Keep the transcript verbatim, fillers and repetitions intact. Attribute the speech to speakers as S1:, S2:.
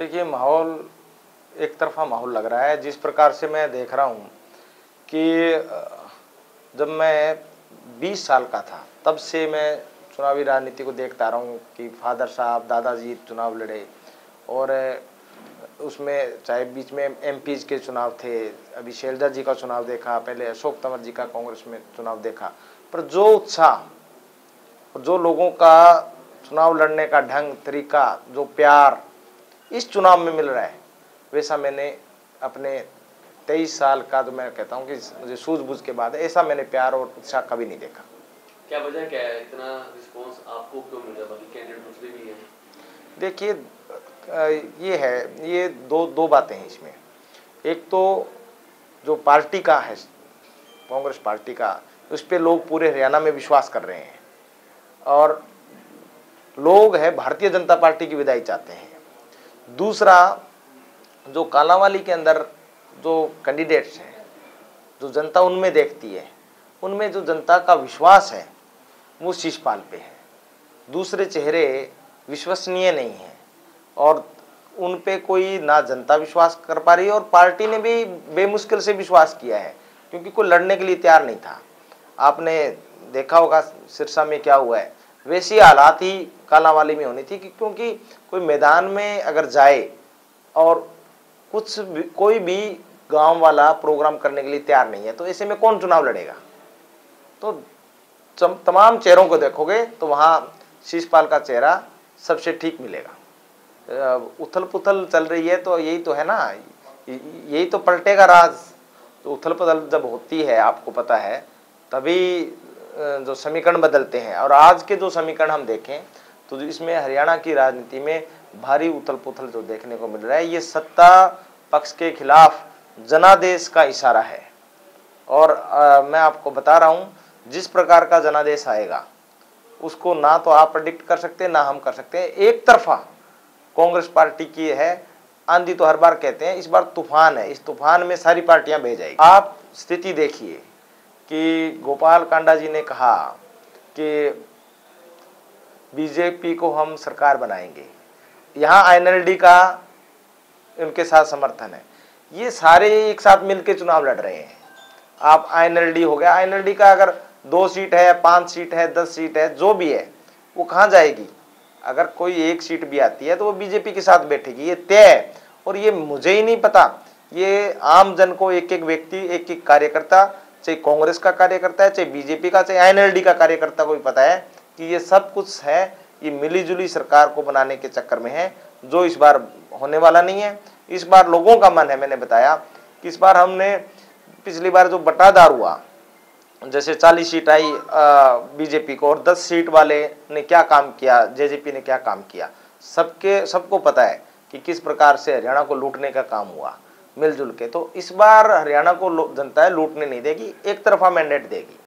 S1: देखिए, माहौल एक तरफा माहौल लग रहा है। जिस प्रकार से मैं देख रहा हूँ कि अ, जब मैं बीस साल का था तब से मैं चुनावी राजनीति को देखता रहा हूँ कि फादर साहब, दादाजी चुनाव लड़े और उसमें चाहे बीच में एमपीज के चुनाव थे, अभी शैलजा जी का चुनाव देखा, पहले अशोक तंवर जी का कांग्रेस में चुनाव देखा, पर जो उत्साह और जो लोगों का चुनाव लड़ने का ढंग, तरीका, जो प्यार इस चुनाव में मिल रहा है, वैसा मैंने अपने तेईस साल का, तो मैं कहता हूँ कि मुझे सूझबूझ के बाद ऐसा मैंने प्यार और उत्साह कभी नहीं देखा।
S2: क्या वजह क्या है, इतना रिस्पांस आपको क्यों मिल रहा है? बाकी कैंडिडेट दूसरे भी हैं।
S1: देखिए, ये है, ये दो दो बातें हैं इसमें। एक तो जो पार्टी का है, कांग्रेस पार्टी का, उस पर लोग पूरे हरियाणा में विश्वास कर रहे हैं और लोग है भारतीय जनता पार्टी की विदाई चाहते हैं। दूसरा, जो कालांवाली के अंदर जो कैंडिडेट्स हैं, जो जनता उनमें देखती है, उनमें जो जनता का विश्वास है वो शिषपाल पे है। दूसरे चेहरे विश्वसनीय नहीं है और उन पे कोई ना जनता विश्वास कर पा रही है और पार्टी ने भी बेमुश्किल से विश्वास किया है, क्योंकि कोई लड़ने के लिए तैयार नहीं था। आपने देखा होगा सिरसा में क्या हुआ है, वैसी हालात ही कालांवाली में होनी थी, क्योंकि कोई मैदान में अगर जाए और कुछ भी, कोई भी गांव वाला प्रोग्राम करने के लिए तैयार नहीं है, तो ऐसे में कौन चुनाव लड़ेगा? तो तमाम चेहरों को देखोगे तो वहां शिषपाल का चेहरा सबसे ठीक मिलेगा। उथल पुथल चल रही है तो यही तो है ना, यही तो पलटेगा राज। तो उथल पुथल जब होती है, आपको पता है, तभी जो समीकरण बदलते हैं। और आज के जो समीकरण हम देखें तो इसमें हरियाणा की राजनीति में भारी उथल पुथल जो देखने को मिल रहा है, ये सत्ता पक्ष के खिलाफ जनादेश का इशारा है। और आ, मैं आपको बता रहा हूं, जिस प्रकार का जनादेश आएगा उसको ना तो आप प्रेडिक्ट कर सकते ना हम कर सकते हैं। एक तरफा कांग्रेस पार्टी की है, आंधी तो हर बार कहते हैं, इस बार तूफान है, इस तूफान में सारी पार्टियां बह जाएगी। आप स्थिति देखिए कि गोपाल कांडा जी ने कहा कि बीजेपी को हम सरकार बनाएंगे, यहाँ आईएनएलडी का उनके साथ समर्थन है, ये सारे एक साथ मिलकर चुनाव लड़ रहे हैं। आप आईएनएलडी हो गया, आईएनएलडी का अगर दो सीट है, पांच सीट है, दस सीट है, जो भी है, वो कहाँ जाएगी? अगर कोई एक सीट भी आती है तो वो बीजेपी के साथ बैठेगी, ये तय है। और ये मुझे ही नहीं पता, ये आम जन को, एक एक व्यक्ति, एक एक कार्यकर्ता, चाहे कांग्रेस का कार्यकर्ता है, चाहे बीजेपी का, चाहे आईएनएलडी का कार्यकर्ता को भी पता है कि ये सब कुछ है, ये मिलीजुली सरकार को बनाने के चक्कर में है, जो इस बार होने वाला नहीं है। इस बार लोगों का मन है, मैंने बताया कि इस बार हमने, पिछली बार जो बंटाधार हुआ, जैसे चालीस सीट आई बीजेपी को और दस सीट वाले ने क्या काम किया, जेजेपी ने क्या काम किया, सबके सबको पता है कि किस प्रकार से हरियाणा को लूटने का काम हुआ मिलजुल के। तो इस बार हरियाणा को जनता है लूटने नहीं देगी, एक तरफा मैंडेट देगी।